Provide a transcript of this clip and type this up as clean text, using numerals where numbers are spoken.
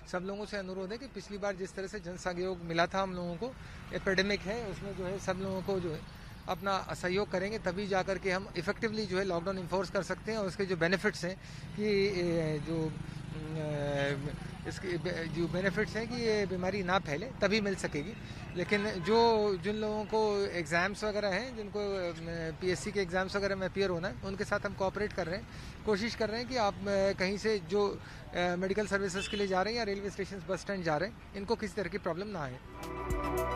सब लोगों से अनुरोध है कि पिछली बार जिस तरह से जन सहयोग मिला था हम लोगों को, एपिडेमिक है उसमें जो है सब लोगों को जो है अपना सहयोग करेंगे, तभी जा कर के हम इफेक्टिवली जो है लॉकडाउन इन्फोर्स कर सकते हैं। और उसके जो बेनिफिट्स हैं कि जो इसके जो बेनिफिट्स हैं कि ये बीमारी ना फैले, तभी मिल सकेगी। लेकिन जिन लोगों को एग्ज़ाम्स वगैरह हैं, जिनको पीएससी के एग्ज़ाम्स वगैरह में अपीयर होना है, उनके साथ हम कोऑपरेट कर रहे हैं, कोशिश कर रहे हैं कि आप कहीं से जो मेडिकल सर्विसेज के लिए जा रहे हैं या रेलवे स्टेशन बस स्टैंड जा रहे हैं, इनको किसी तरह की प्रॉब्लम ना आए।